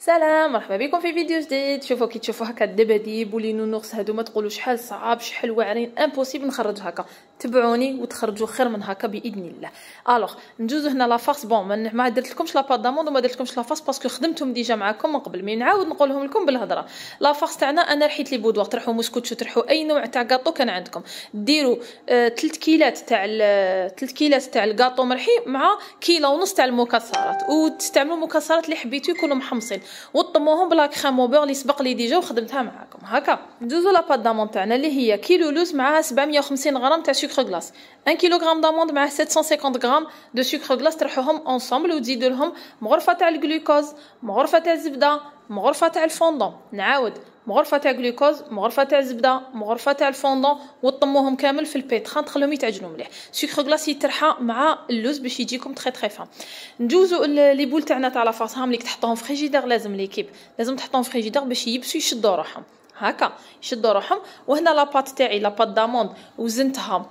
سلام، مرحبا بكم في فيديو جديد. شوفوا كي تشوفوا هكا الدباديب ولي نونوكس هادو ما تقولوا شحال صعاب شحال واعرين امبوسيبل نخرج هكا. تبعوني وتخرجوا خير من هكا باذن الله. الوغ ندوزو هنا لا فاس. بون ما درت لكمش لا بات داموند وما درت لكمش لا فاس باسكو خدمتهم ديجا معكم من قبل، مي نعاود نقولهم لكم بالهضره. لا فاس تاعنا انا رحيت لي بودوار، ترحوا موسكوتشو، ترحوا اي نوع تاع كاطو كان عندكم، ديروا 3 كيلات تاع 3 كيلات تاع الكاطو مرحي مع كيلو ونص تاع المكسرات، وتستعملوا المكسرات اللي حبيتو يكونوا محمصين، وطموهم بلا كريم او بور اللي سبق لي ديجا وخدمتها معاكم. هكا ندوزو لا بات داموند تاعنا اللي هي كيلو لوز مع 750 غرام تاع سكر غلاس، 1 كيلوغرام داموند مع 750 غرام دو سكر غلاس، ترحوهم اونصومبل وتزيدوا لهم مغرفه تاع الجلوكوز، مغرفه تاع الزبده، مغرفه تاع الفوندون، نعاود مغرفه تاع جلوكوز، مغرفه تاع الزبده، مغرفه تاع الفوندون، وطموهم كامل في البيتران تخليهم يتعجنوا مليح. سكر غلاس يترحى مع اللوز باش يجيكم تري تري فام. ندوزو لي بول تاعنا تاع لافاس، هاهم اللي تحطوهم في فريجيدير، لازم ليكيب لازم تحطوهم في فريجيدير باش يبسوا يشدوا روحهم هكا، يشدوا روحهم. وهنا لاباط تاعي لاباط داموند وزنتها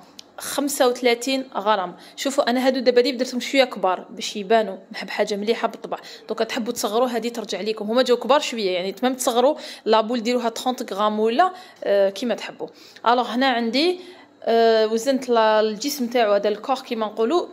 35 غرام. شوفوا انا هادو دابا درتهم شويه كبار باش يبانوا، نحب حاجه مليحه بالطبع. دونك تحبوا تصغروا هذه ترجع لكم، هما جاو كبار شويه يعني تمام، تصغروا لابول ديروها 30 غرام ولا كيما تحبوا. الوغ هنا عندي وزنت الجسم تاعو هذا الكور كيما نقولوا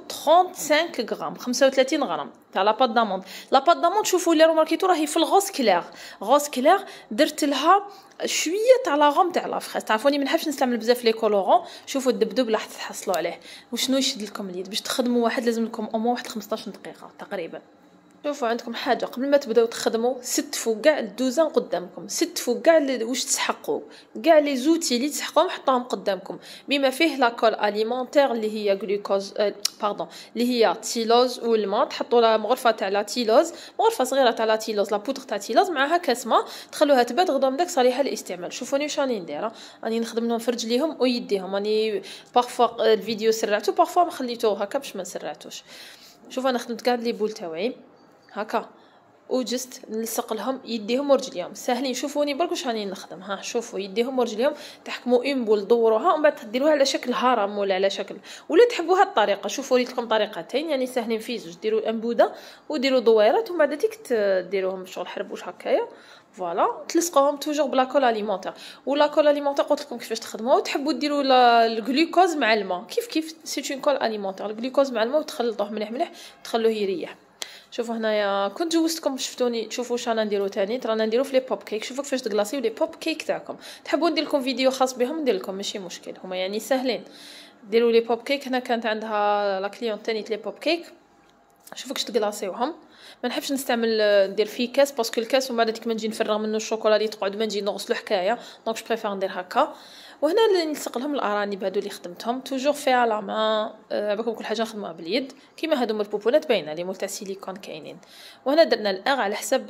35 غرام، 35 غرام تاع لاباط داموند. لاباط داموند شوفوا اللي ماركيتو راهي في الغوز كلير، غوز كلير درت لها شويه تاع لاغوم تاع لافريز. تعرفوني ما نحبش نستعمل بزاف لي كولورون. شوفوا الدبدوب راح تحصلوا عليه. وشنو يشد لكم اليد باش تخدموا واحد لازم لكم او واحد 15 دقيقه تقريبا. شوفوا عندكم حاجه قبل ما تبداو تخدموا، ستفوا كاع الدوزان قدامكم، ستفوا كاع واش تسحقوا، كاع لي زوتي اللي تسحقوهم حطوهم قدامكم، بما فيه لاكول اليمونتير اللي هي غلوكوز باردون اللي هي تيلوز والماء. تحطوا لها مغرفه تاع لا تيلوز، مغرفه صغيره تاع لا تيلوز، لا بودر تاع تيلوز معها كاس ماء، تخلوها تبرد غدوه من داك صالحه للاستعمال. شوفوني واش راني ندير، راني نخدم لهم في رجليهم ويديهم، راني بارفوا الفيديو سرعته بارفوا ما خليتوه هكا باش ما نسرعتوش. شوفوا انا خدمت كاع لي بول تاوعي هكا وجست نلصق لهم يديهم ورجليهم ساهلين. شوفوني برك واش راني نخدم، ها شوفوا يديهم ورجليهم، تحكموا اون بول دوروها ومن بعد تديروها على شكل هرم ولا على شكل ولا تحبوا هاد الطريقه. شوفوا ريت لكم طريقتين يعني ساهلين في زوج، ديروا انبوده وديروا دويرات ومن بعد ديك ديروهم شغل حربوش هكايا فوالا. تلصقوهم توجور بلا كول اليمونتير، ولا كول اليمونتير قلت لكم كيفاش تخدموها. وتحبوا ديروا الجلوكوز مع الماء كيف سي اون كول اليمونتير، الجلوكوز مع الماء وتخلطوه مليح مليح تخلوه يريح. شوفوا هنايا كنت جوزتكم شفتوني تشوفوا واش رانا نديرو تاني، رانا نديرو في لي بوب كيك. شوفوا كيفاش تغلاصيو لي بوب كيك تاعكم. تحبوا ندير لكم فيديو خاص بهم ندير لكم ماشي مشكل، هما يعني سهلين. ديروا لي بوب كيك. هنا كانت عندها لا كليون تاني لي بوب كيك. شوفوا كيفاش تغلاصيوهم. ما نحبش نستعمل ندير فيه كاس باسكو الكاس ومن بعد كيما نجي نفرغ منه الشوكولا اللي تقعد ما نجي نغسلو حكايه، دونك جو بريفير ندير هكا. وهنا اللي نلصق لهم الارانب هادو اللي خدمتهم توجور فيها لا مان باكم كل حاجه نخدموها باليد كيما هادو البوبونات باينه لي مول تاع سيليكون كاينين. وهنا درنا الاغ على حسب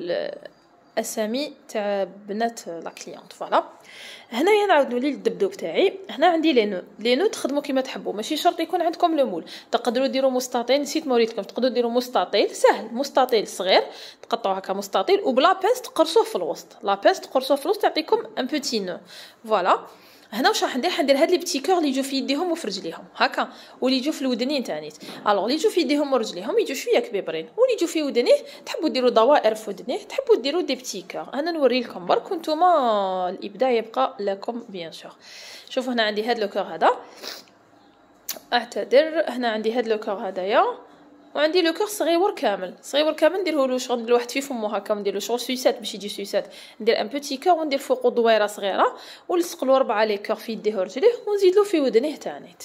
الاسامي تاع بنات لا كليونط فوالا. هنايا نعاود نولي للدبدوب تاعي. هنا عندي لي نو تخدموا كيما تحبوا، ماشي شرط يكون عندكم لو مول. تقدروا ديروا مستطيل، نسيت موريتكم، تقدروا ديروا مستطيل سهل، مستطيل صغير تقطعوه هكا مستطيل وبلا بيس تقرصوه في الوسط، لا بيس تقرصوه في الوسط تعطيكم ان بوتي نو فوالا. هنا واش راح ندير، حندير هاد لي بتي كور اللي يجوا في يديهم وفي رجليهم هكا، واللي يجوا في الودنين تانيت. الوغ اللي يجوا في يديهم ورجليهم يجوا شويه كبيبرين، واللي يجوا في ودنيه تحبوا ديروا دوائر في ودنيه، تحبوا ديروا دي بتي كور. انا نوري لكم برك وانتوما الابداع يبقى لكم بيان سور. شوفوا هنا عندي هاد لو كور هذا، اعتذر، هنا عندي هاد لو كور هذايا، وعندي لو كور صغيور كامل صغيور كامل نديره له شغل الواحد في فمو هكا، ندير له شغل سويسات باش يجي سويسات، ندير ان بوتي كور وندير فوقو دويره صغيره ونلصق له 4 لي كور في يديه ورجليه ونزيد له في ودنيه تانيت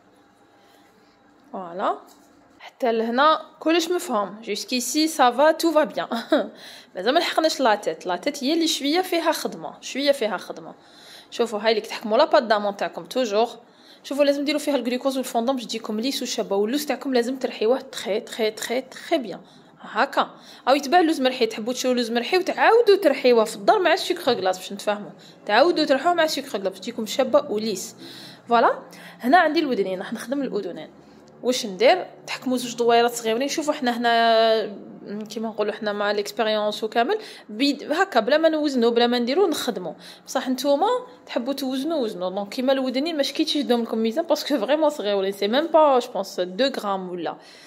فوالا. حتى لهنا كلش مفهوم جوسكيسي سافا تو فا بيان. مازال ما لحقناش لاطيت هي اللي شويه فيها خدمه. شوفوا هاي اللي تحكموا لا بات دامون تاعكم توجور. شوفوا لازم ديروا فيها الجلوكوز والفوندون باش تجيكم ليس وشابه، واللوز تاعكم لازم ترحيوه تري تري تري تري بيان هكا. او يتباع لوز مرحي، تحبوا تشرو لوز مرحي وتعاودوا ترحيوه في الدار مع السكر غلاس باش نتفاهموا، تعاودوا ترحوه مع السكر غلاس باش تجيكم شابه وليس فوالا. هنا عندي الودنين، راح نخدم الاذنين. واش ندير، تحكموا زوج دويرات صغيرين. شوفوا حنا هنا كيما نقولوا حنا مع ليكسبيريونس وكامل هكا بلا ما نوزنوا بلا ما نديروا نخدموا. بصح نتوما تحبوا وزنوا دونك كيما الودنين ماش كيتشدهم لكم ميزان باسكو فريمون صغيورين، سي ميم با جو بونس 2 غرام ولا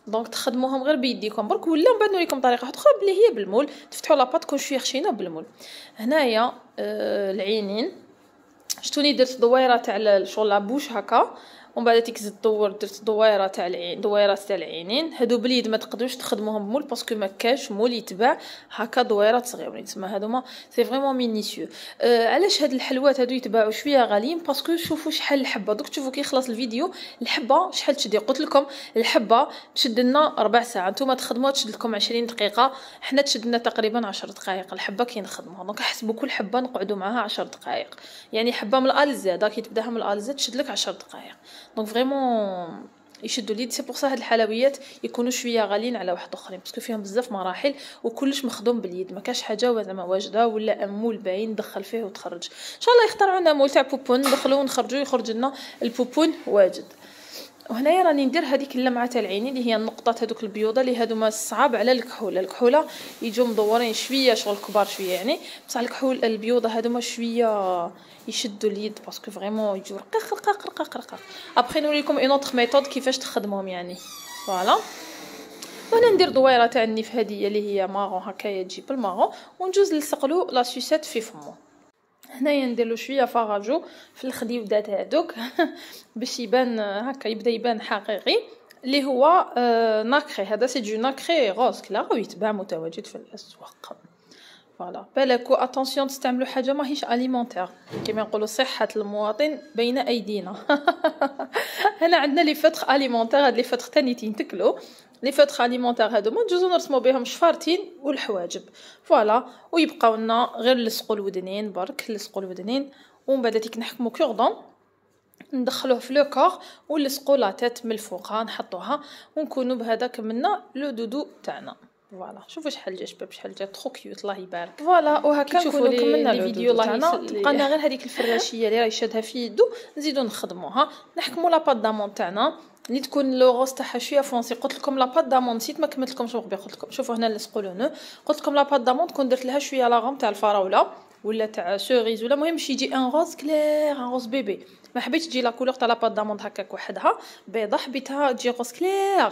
دونك تخدموهم غير بيديكم برك، ولا نبانو لكم طريقه اخرى بلي هي بالمول. تفتحوا لاباط تكون شويه خشينه بالمول. هنايا العينين شتوني درت دويره تاع شغل لابوش هكا، ومن بعد تيك دور درت دويره تاع العين، دويرات تاع العينين. هادو باليد ما تقدروش تخدموهم بمول باسكو ما كاش مول يتباع هكا دويرات صغيورين، تسمى هادوما سي فريمون مينيسيو. علاش هاد الحلوات هادو يتباعوا شويه غاليين؟ باسكو شوفوا شحال الحبه. دوك تشوفوا كي يخلص الفيديو الحبه شحال تشدي. قلت لكم الحبه تشد لنا ربع ساعه، نتوما تخدموها تشد لكم 20 دقيقه، حنا تشد لنا تقريبا 10 دقائق الحبه كي نخدموها. دونك حسبوا كل حبه نقعدوا معاها 10 دقائق، يعني حبه من الالزاده كي تبداها من الالزاده تشد لك 10 دقائق. دونك فريمون يشدوا اليد. سي بور صح هاد الحلويات يكونوا شويه غاليين على واحد اخرين باسكو فيهم بزاف مراحل وكلش مخدوم باليد، ما كاش حاجه زعما واجده ولا امول باين دخل فيه وتخرج. ان شاء الله يخترعوا لنا مول تاع بوبون ندخلوه ونخرجوا يخرج لنا البوبون واجد. وهنايا راني ندير هذيك اللمعه تاع العينين اللي هي النقطات هذوك البيوضه اللي هادو ما صعاب على الكحوله. الكحوله يجوا مدورين شويه شغل كبار شويه يعني، بصح الكحول البيوضه هادو ما شويه يشدوا اليد باسكو فريمون يجوا رقاق رقاق رقاق رقاق. ابخي نوريكم اون اوتر ميثود كيفاش تخدموهم يعني. فوالا وانا ندير دويره تاع النيف هذه اللي هي مارون هكايا تجي بالمارون، ونجوز نلصقلو لا سوسيت في فمو. هنايا نديرلو شويه فراجو في الخديودات هذوك باش يبان هكا، يبدا يبان حقيقي اللي هو ناكري. هذا سي دو ناكري روز كلا ويتباع متواجد في الاسواق. فوالا بالكو اتونسيون تستعملوا حاجه ماهيش اليمونتير كيما نقولوا صحه المواطن بين ايدينا. هنا عندنا لي فطخ اليمونتير، هاد لي فطخ تاني تنتكلوا لي فطخ اليمونتير هادو ما نجوزو نرسمو بهم شفارتين والحواجب. فوالا ويبقاو لنا غير نلصقوا الودنين برك، نلصقوا الودنين ومن بعد تيك نحكموا كوردون ندخلوه في لو كور ونلصقوا لا تيت من الفوق نحطوها ونكونوا بهذا كملنا لو دودو تاعنا. فوالا شوفوا شحال جا شباب، شحال جا ترو كيوت الله يبارك. فوالا وهكا نكونوا كملنا الفيديو تاعنا. بقانا غير هذيك الفراشيه اللي راهي شادها في يدو نزيدو نخدموها. نحكموا لاباط دامون تاعنا اللي تكون لو غوز تاعها شويه فونسي. قلت لكم لاباط دامون نسيت ما كملت لكمش ربي، قلت لكم شوفوا هنا نلصقوا لو نو. قلت لكم لاباط دامون تكون درت لها شويه لاغوم تاع الفراوله ولا تاع سوريز ولا المهم شي يجي ان روز كلير ان روز بيبي. ما حبيتش تجي لا كولور تاع لاباط دامون هكاك وحدها بيضه، حبيتها تجي روز كلير.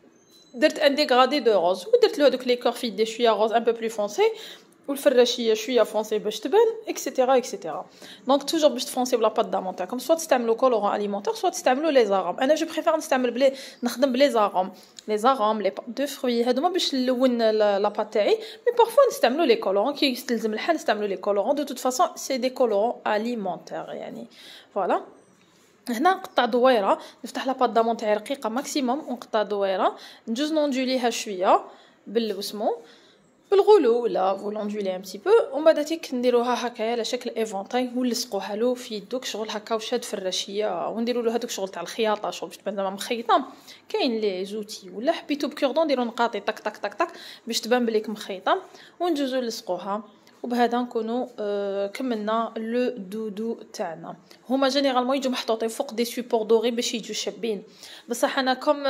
درت ان ديغرادي دو روز ودرت له هذوك لي كور في دي شويه روز ان بو بلو فونسي والفراشيه شويه فونسي باش تبان اكسيتيرا اكسيتيرا. دونك توجور باش تفونسي بلا بات دامون تاعكم سوا تستعملوا كولورون اليمونتير سوا تستعملوا لي زاغوم. انا جو بريفير نستعمل بلي نخدم بلي زاغوم، لي زاغوم لي بات دو فروي هادوما باش نلون لا بات تاعي. مي بارفوا نستعملوا لي كولورون كي يستلزم الحال نستعملوا لي كولورون. دو توت فاصون سي دي كولورون اليمونتير يعني. فوالا هنا نقطع دويره نفتح لاباط دامون تاعي رقيقه ماكسيموم ونقطع دويره نجوز نوندوليها شويه بالوسمو بالغلو ولا فولوندولي ان بتي بو ومن بعد تيك نديروها هكايا على شكل ايفونتاي ونلصقوها له في يدوك شغل هكا وشاد فراشيه ونديروا له هذوك شغل تاع الخياطه شغل باش تبان زعما مخيطه. كاين لي زوتي ولا حبيتو بكوردون ديروا نقاطي طق طق طق طق باش تبان بليك مخيطه ونجوزو نلصقوها. وبهذا نكونوا كملنا لو دودو تاعنا. هما جينيرالمون يجوا محطوطين فوق دي سوبور دوري باش يجوا شابين، بصح انا كوم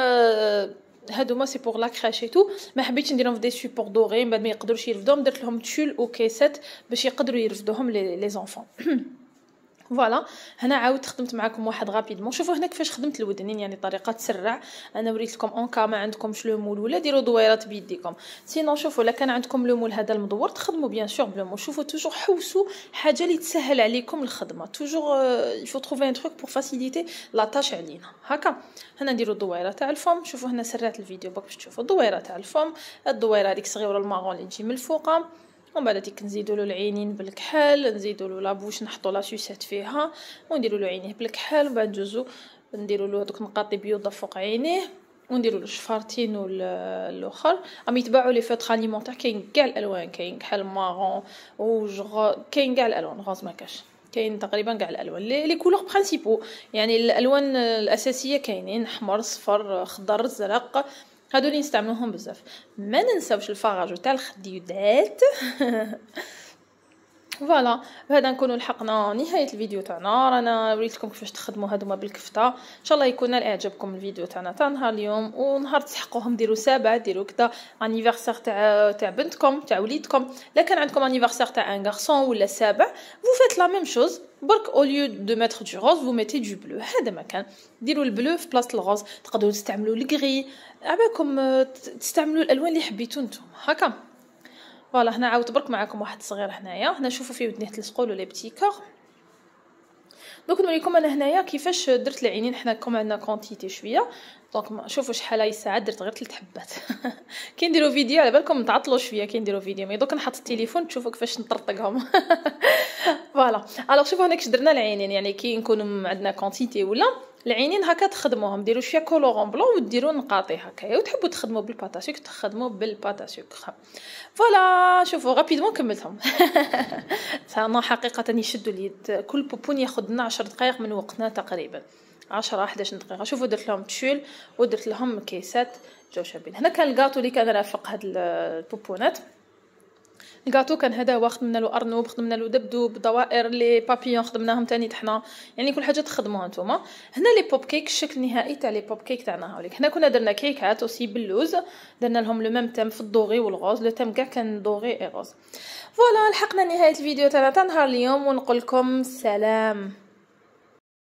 هادو ما سي بور لا كراشيتو ما حبيتش نديرهم في دي سوبور دوري بعد ما يقدروش يرفدوهم، درت لهم تشول وكيسات باش يقدروا يرفدوهم لي زونفون. فوالا هنا عاودت خدمت معكم واحد غابيدمون. شوفوا هنا كيفاش خدمت الودنين يعني طريقه تسرع. انا وريت لكم اون كا ما عندكمش لو مول ولا ديروا دويرات بيديكم. سينو شوفوا لا كان عندكم لو مول هذا المدور تخدموا بيان سور بلو مول. شوفوا توجور حوسوا حاجه اللي تسهل عليكم الخدمه. توجور يفو تروفي ان تروك بور فاسيليتي لا طاش علينا. هكا هنا نديروا الدويره تاع الفم. شوفوا هنا سرعت الفيديو باش تشوفوا الدويره تاع الفم. الدويره هذيك صغيره المارون اللي تجي من الفوق ومن بعد تيك نزيدوا له العينين بالكحل نزيدوا له لابوش نحطوا لا سوسات فيها ونديروا له عينيه بالكحل ومن بعد جوزو نديروا له هذوك نقاطي بيوضه فوق عينيه ونديروا له شفارتين والاخر. يتباعوا لي فوتر اليمونتير كاين كاع الالوان كاين كحل مارون وجغ كاين كاع الالوان غاز ما كاش كاين تقريبا كاع الالوان لي كولور برينسيپو يعني الالوان الاساسيه كاينين احمر صفر خضر زرق هادو اللي نستعملوهم بزاف. ما ننساوش الفراج تاع الخديودات. فوالا. بهذا نكونوا لحقنا نهايه الفيديو تاعنا. رانا وريتكم كيفاش تخدموا هذوما بالكفته. ان شاء الله يكون اعجبكم الفيديو تاعنا تاع نهار اليوم، ونهار تسحقوهم ديروا سابع، ديروا كذا انيفرسير تاع بنتكم تاع وليدكم. لا كان عندكم انيفرسير تاع ان غارسون ولا سابع، فو فيت لا ميم شوز، برك او ليو دو ميتر دو روز فو ميتي دو بلو. هذا ما كان، ديروا البلو في بلاصه الغوز. تقدروا تستعملوا الكري، عباكم تستعملوا الالوان اللي حبيتو نتوما هكا. فوالا. هنا عاودت برك معكم واحد صغير هنايا، هنا شوفوا فيه ودنيه تلصقوا له لي بتي كور. دوك نوريكم انا هنايا كيفاش درت العينين. حنا كوم عندنا كونتيتي شويه، دونك شوفوا شحال هاي الساعه درت غير 3 حبات. كي نديروا فيديو على بالكم نتعطلوا شويه كي نديروا فيديو، مي دوك نحط التليفون تشوفوا كيفاش نطرطقهم. فوالا. الوغ شوفوا هنا كيش درنا العينين، يعني كي نكونوا عندنا كونتيتي ولا العينين هكا تخدموهم، ديروا شويه كولورون بلون وديروا نقاطي هكايا، وتحبوا تخدموا بالباتاسيك تخدموا بالباتاسيك. فوالا. شوفوا غابيدمون كملتهم. انا حقيقه يشدوا اليد. كل بوبون ياخذ لنا 10 دقائق من وقتنا تقريبا، 10 11 دقيقه. شوفوا درت لهم تشول ودرت لهم كيسات جو شابين. هنا كان الكاطو اللي كان رافق هاد البوبونات. الكاطو كان هذا هو، خدمنا له ارنوب، خدمنا له دبدوب، دوائر، لي بابيون خدمناهم تاني حنا، يعني كل حاجه تخدموها نتوما. هنا لي بوب كيك، الشكل النهائي تاع لي بوب كيك تاعنا هاوليك. هنا كنا درنا كيكات اوسي باللوز، درنا لهم لو ميم تيم في الدوغي والغوز، لو تيم كاع كان دوغي اي غوز. فوالا. لحقنا نهايه الفيديو تاعنا تاع نهار اليوم، ونقول لكم سلام.